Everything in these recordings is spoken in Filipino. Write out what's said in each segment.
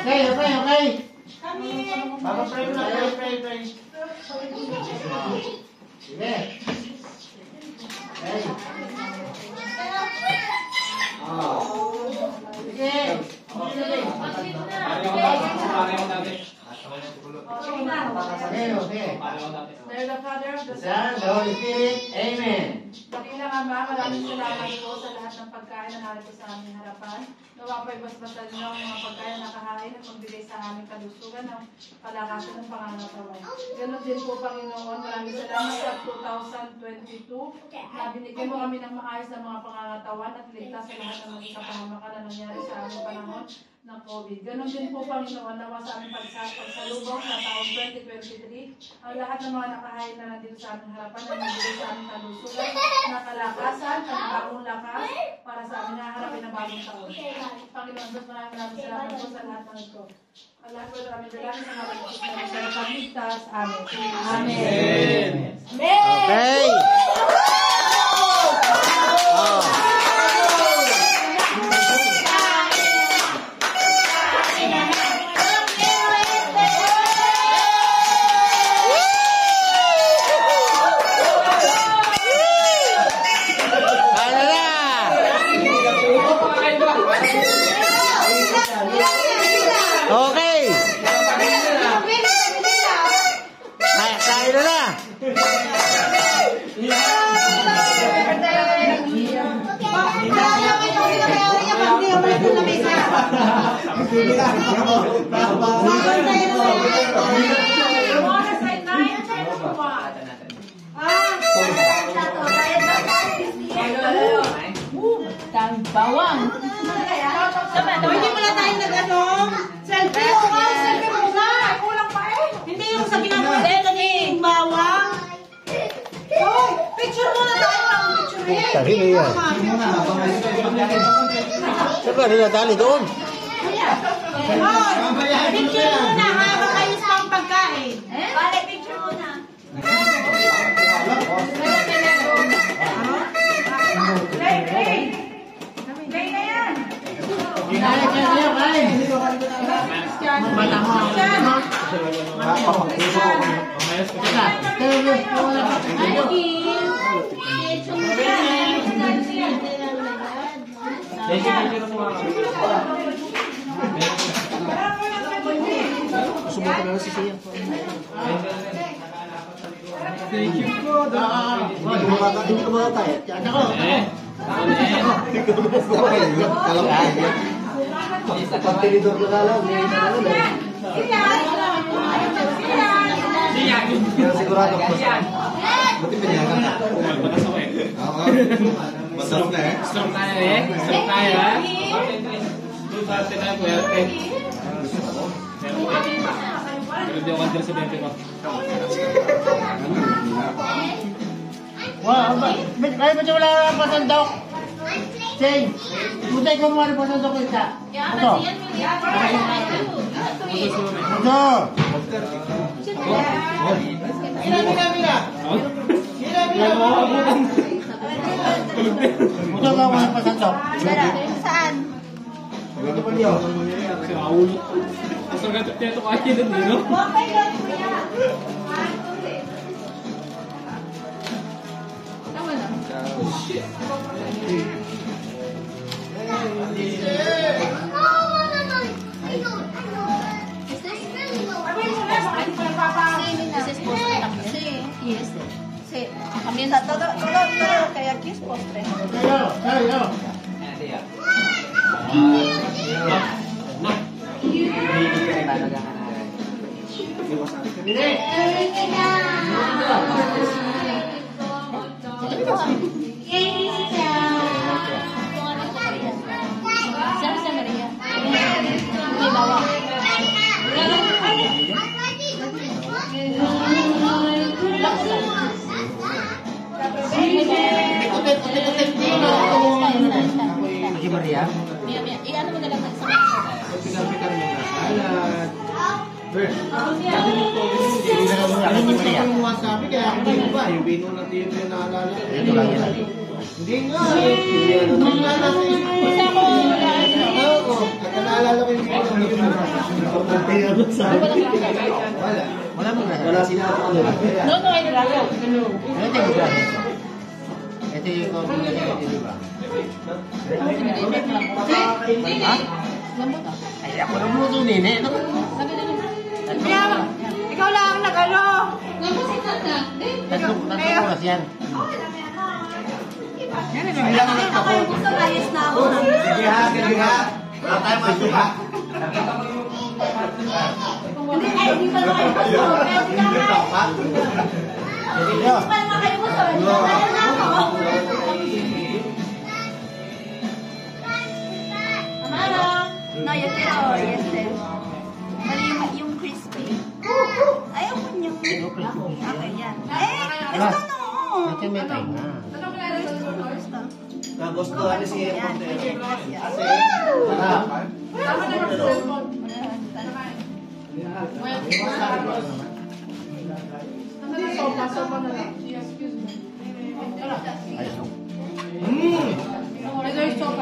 Okay. Kami. Papa-pray mo na. Pray. Sige. Okay. They're the Father of the Son, the Holy Spirit. Amen. Dakilang Ama, maraming salamat po sa lahat ng pagkain na narito sa aming harapan. Nawa po'y basbasan niyo ang mga pagkain na nakahain at magbigay sa aming kalusugan ng palakasan ng pangangatawan. Ganon din po, Panginoon, maraming salamat sa 2022 na binigay mo kami ng maayos na mga pangangatawan at ligtas sa lahat ng mga kapahamakan na nangyari sa aming panahon ng COVID. Ganon din po, Panginoon, nawa sa aming pagsalubong na taong 2023, ang lahat ng mga nakahain na nandito sa aming harapan na nagbigay sa aming kalusugan, na kalakasan, panibagong lakas para sa aming haharapin ng bagong taon. Panginoon, maraming salamat po sa lahat ng ito. Ang lahat po na kami dalangin sa mga pagkakas na pagligtas. Amen. Amen. Okay. Bawang. Hindi pala tayo nag-ano? Selfie muna. Kulang pa eh. Hindi yung sa pinapagdeta ni bawang. Hoy, picture muna tayo ng picture eh. Tari na yan. Saan ba dinadali doon? Hoy, picture muna habang ayos pa ang pagkain. Bale, picture muna. Subukan na si Siya. Thank you po. Hindi ko mga tayo. Tiyan ako. Pagtilidor ko na lang. Pero sigurado ko. Buti pinyagan na. Oo. Masarap na eh. Strong tayo eh. Strong tayo ha. Parte na puwerte. Pero di ako andar sa 20 ko. Wah, kaya ba siya wala pasandok? Say, putay ko mo rin pasandok isa. Ito. Ito. Mira. Ito ka mo rin pasandok. Saan? Ito pa niyo. Kasi aulo. Mas nagkatap niya ito kaya din, no? Okay, lang po yan. Tama na. This is postre. Sí. Yes. Sí. También da todo que hay aquí es postre. Tayo. Siapa si Maria? May bawang. Si Maria. Mia. Iyan mo na lang sa Pikar-pikar mo na. Salad. Ano mo siya? Yung wasabi kaya ako din ba? Yung vino na tiyo yung naalala. Ito lang yan. Hindi nga. Hindi nga. Isa ko. Oo. naalala ko yung video ng wala. Wala mo na. Wala sinabi ko. No, ay nilalaw. Ito yung grado. Ito yung combination, di ba? Ha? Lambot ah. Ay, ako na mo ito, nene. Ikaw lang ang nag-ano. Tatlo oras yan. Ako yung gusto, ayos na ako. Sige ha, sige ha. Wala tayo masuka. Hindi, ay, hindi pa naman kayo gusto. Hindi pa naman kayo gusto. Ayos na ako. Amaro. No, yung tiro. Yes, yes. Mali yung crispy. Ayaw ko niyong... Okay, yan. Gusto no. Ito may tayo na. Nagustuhan niya si Yan, Airport. pwede, gracias. Kasi, Tama na yung cellphone. Ano na sopa na lang. Excuse me. Ito yung sopa.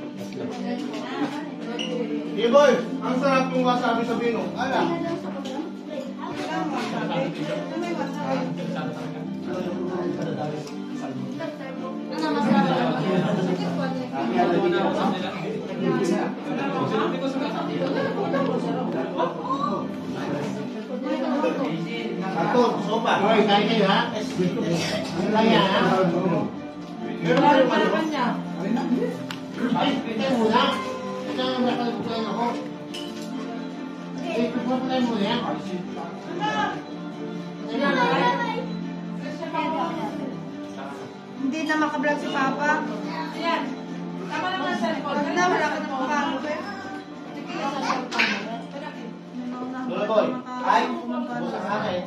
hey boy, ang sarap yung wasabi sa Bino. Ala. Ano masarap? Ato, sopa. Hoy, kain kayo ha? Ano lang yan ha? Pero ano pa naman niya? Ay, ito muna. Ito ang nakalimutan ako. Ito po pala mo yan. Hindi na makablog si Papa. Ayan. Tama naman ang cellphone. Wag na, wala ka na makablog. Sige na sa cellphone. Lola boy, ay, busa ka akin.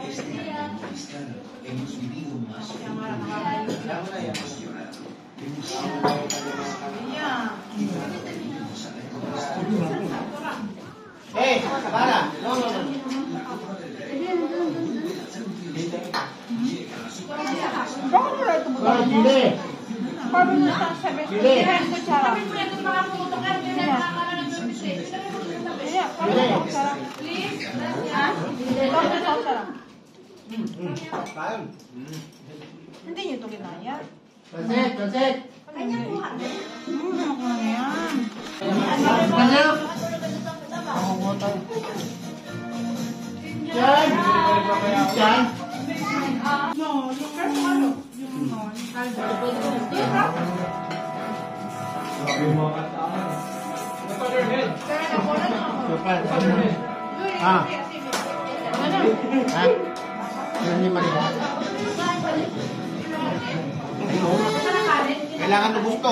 Hey, para. No, no, no. Bakit wala ito mo? Hoy, Chile! Paano na sa sabi? Chile! Kaya kutsara. Sabi mo na ito mga pumutukan. Hindi na nakakala ng service eh. Kaya, paano kutsara? Please. Paano kutsara? Kain. Hindi niyo ito ginaya. Pansit! Pansit! Kanya kuha. Ano ko na yan? Pansit! Ako mo ito. Yan! Yan! No, yung kahit ano. Yung caldo. Supal. Ah. Ha? Yan ni Maria. Kailangan mo gusto.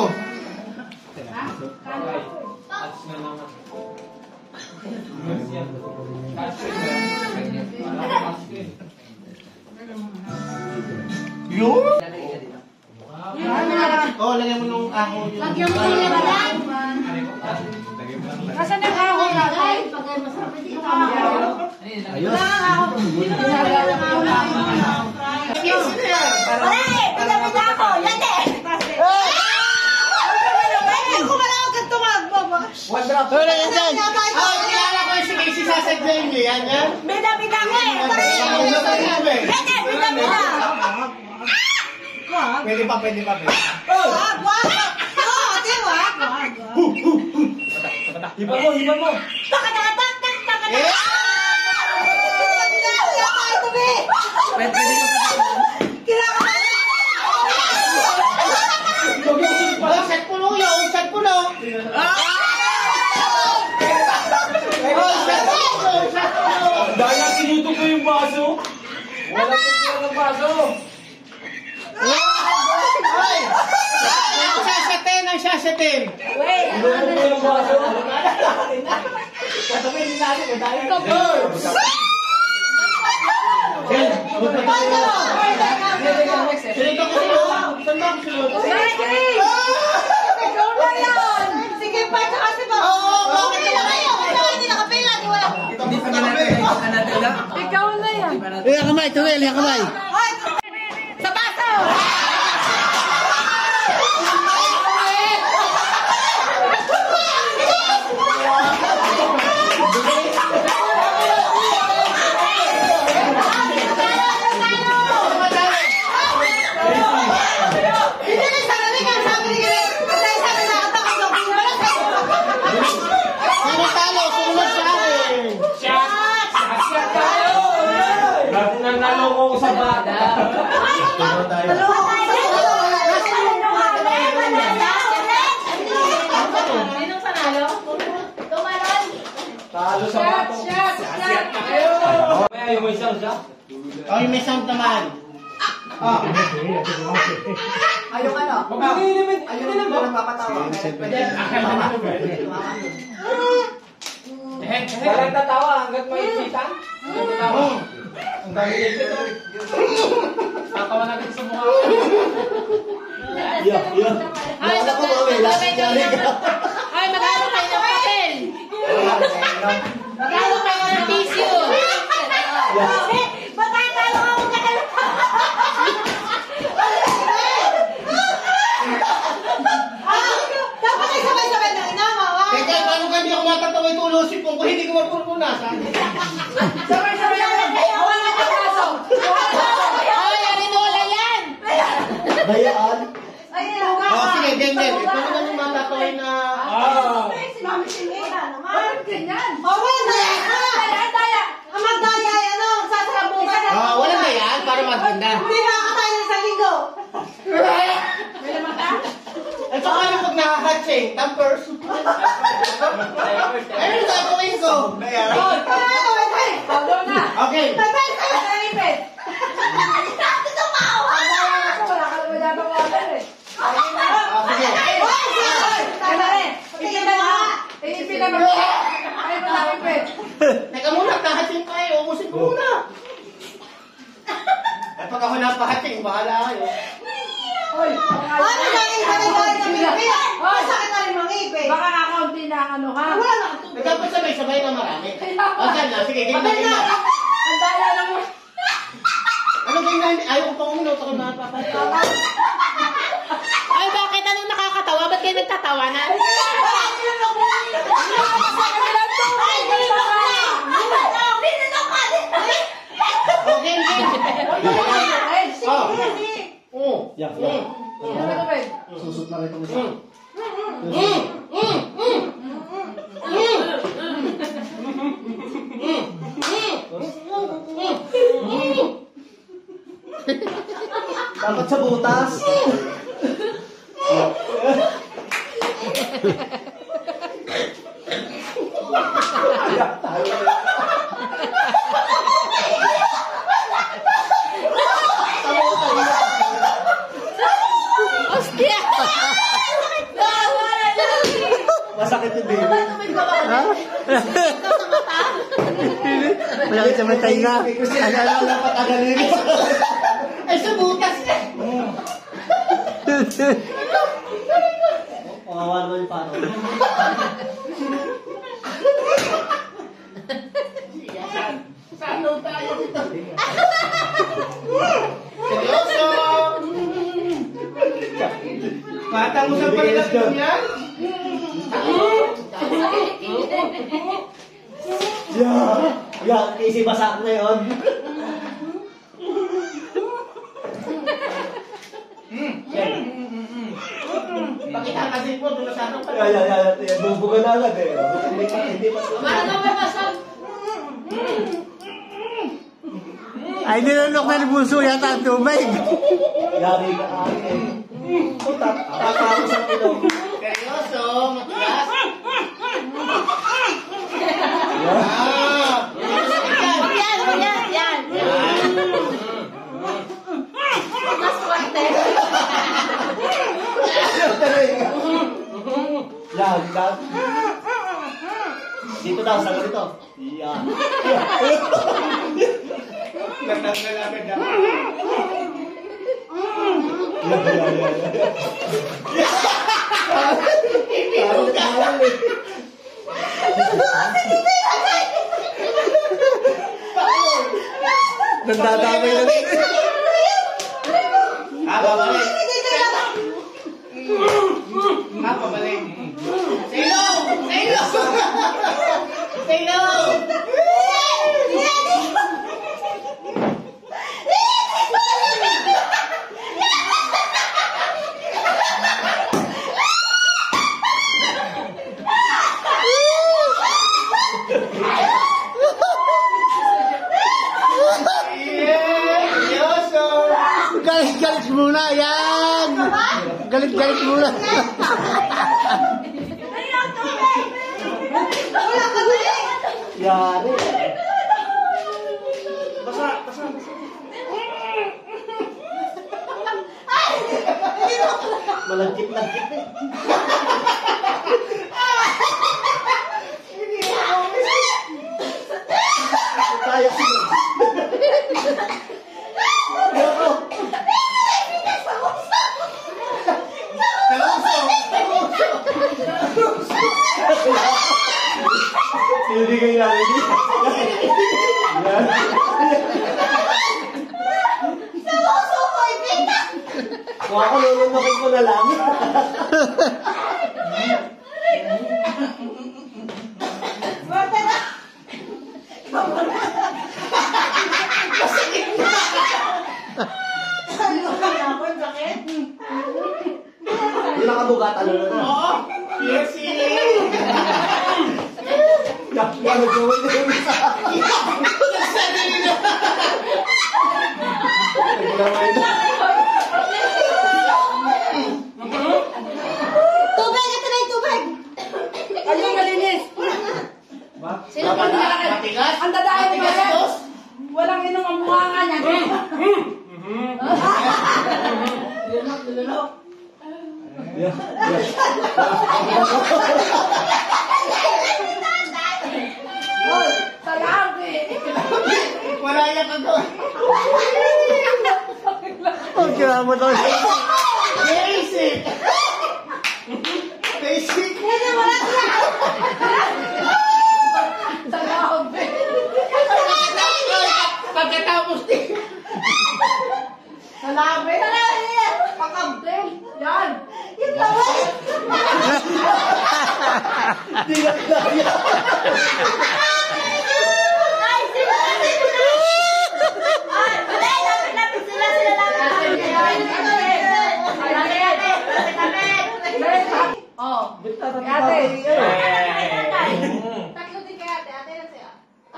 Yun? Oh, lagyan mo nung ako yun. Lagyan mo yung labanan. Kasi nag-aho na. Ay, pagay masarap ito. Ayos. Ay, pila-pila ako. Yan eh. Ay, kumalawag ka tumagbo. Wala yan dyan. Ah, kilala ko yung si Casey Sasag Jamie. Yan yan. Bida-bida ko eh. Yan eh, bida-bida. Pwede pa, pwede pa. Wag, wag. Oo, ate, wag. Wag, wag. Hipan mo, hipan mo. Taka-taka-tak, taka-taka. Oh, set puno yun, set puno. Oh, set puno, set puno. Dahil lang sinutok ko yung baso. Wala ko ng baso. Ay! Ang sasatin, ang sasatin. Sinutok ko yung baso. Sasabihin din natin, kung tayo. Sinito ko sino? Saan ba ang sunod? Ikaw na yan. Sige pa, tsaka si Papa. Oo, bakit Pila kayo. Wala hindi nakapila. Di wala. Hindi pa kami. Ikaw na yan. Ilang kamay, Tuwel, ilang kamay. Sa baso. ko sa bata. Sinong panalo? Tumalon! Talo sa bato. Asiat na kayo. May yung may sound siya. Oh, yung may sound naman. Oh. Ayong ano? Ayun ang parang mapatawa. Walang tatawa hanggat may kita. Tatawa. Ang dami dito. Tatawa natin sa mukha. Ay, magkano kayo ng papel? Magkano kayo ng tissue? Dapat ay sabay-sabay ng inama. Teka, paano ka hindi ako matatawa ito ulusip kung hindi ko mapurpunasan? Sabay-sabay lang kayo. Wala na kaso. Ay, arinola yan. Bayaan? Ay, Oh, sige, ganyan. Paano ka nung matatawin na... si Mami Silvina naman. Bakit ganyan? Oh, walang daya ka! Daya. Ang magdaya ay ano, sasarabukan na. Oh, wala na yan para maganda. Hindi makakatayo ng isang linggo. May lamata? At saka yung pag nakakatsing, tampers. Ayun, gagawin ko. Pagod na. Okay. Ipit. Wala ka naman yata water eh. Oh, sige. Ipit na mag- Ay, wala ipit. Teka muna, kahating pa eh. Umusin ko muna. At pag ako napahating, bahala kayo. Oy, Ano dahil ka nagdaya ng ngipin? Masakit na rin mga ngipin. baka kakaunti na ano ka. Wala na ito. Dapat sabay-sabay na marami. O, saan na? Sige, ganyan na. Ang daya lang mo. Ano ganyan? Ayaw ko pang uminot ako napapatawa. Ay, bakit? Anong nakakatawa? Ba't kayo nagtatawanan? Okay, okay. Oh. Yeah. Susot na rin ito. Dapat sa butas. Hostia! Masakit yung baby. Malaki sa matay nga. Ano dapat agalin? Ay, sa butas na. Pangawa naman yung paano. Saan daw tayo dito? Seryoso? Batang mo sa palitan mo yan? Yeah, easy basak na yun. Pakita kasi po, doon sa akin pala. Bubuga na agad eh. Hindi pa Ay, nilunok na ni Bunso yata ang tubig. Yari ka akin. Tatapos sa ilong. Seryoso, matigas. Yan. Mas swerte. Yan. Dito daw, sa ganito. Yan. Natanggal agad na. Nandadamay na din. Babalik. Babalik. Say no! Say no! Say no! Yeah! muna, yan! Galit muna. Wala ka galing! Yari. Malagkit-lagkit eh. Kaya ko. Hindi kayo namin. Kung ako lulunukin ko na lang. Swerte na! Hindi nakabugat, ano na. Oo! Yes, ano gawin na yung isa? Nagsabi nila! Tubig! Ito na yung tubig! Ano yung malinis? Sino pa nila? Ang dadahin mo ba? Walang inong ang mukha nga niya. Salabi! Wala yan ka doon. Ang kira mo doon. Basic! Basic! Salabi! Pagkatapos din. Salabi! Pakampleng! Yan! Yung laway! Hindi na kaya. Ay, sila! Ay, lapit sila! Sila Oh, ate. Tatlo din kay ate. Ate na siya.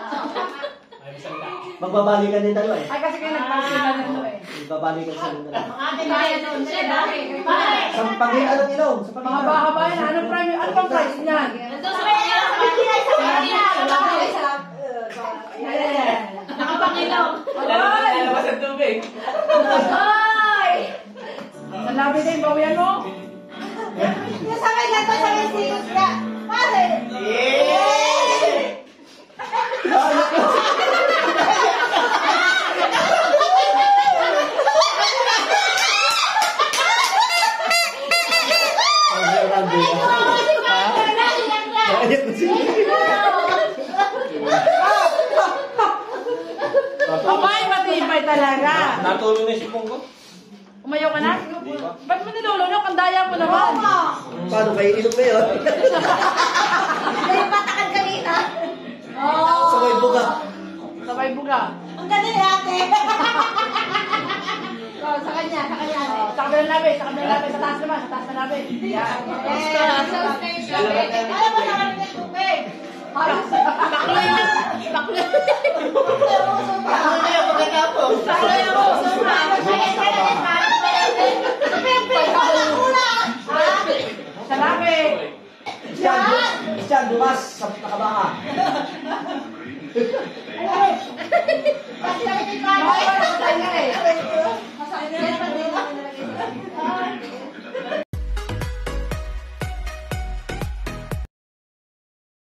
Magbabalikan din dalawa eh. Ay, kasi kayo nagpapasilan nito eh. Magbabalikan sila dalawa. Ate na yun. Sila. Sa panghilan ng ilaw. Sa Mga bahaba yan. Anong price niyan? Nakapangilaw. Lalabas ang tubig. Ay! Salabi din, bawian mo. Yung sa akin lang to, sa akin serious na. Pare! Abay, matibay talaga. Natulog na yung sipong ko. Umayaw ka na? Ba't mo nilulunok? Ang daya mo naman. Paano kayo inom na yun? Yung patakan kanina. Sabay buga. Sabay buga. Ang galing ate. Oh, sa kanya ate. Sa kabilang labi, sa taas naman, sa taas na labi. Yan. Alam mo sa kanya ng tubig. Baklo yun. Baklo. Ano na yung pagkatapos? Baklo yung uso na. Sa labi. Diyan, bukas sa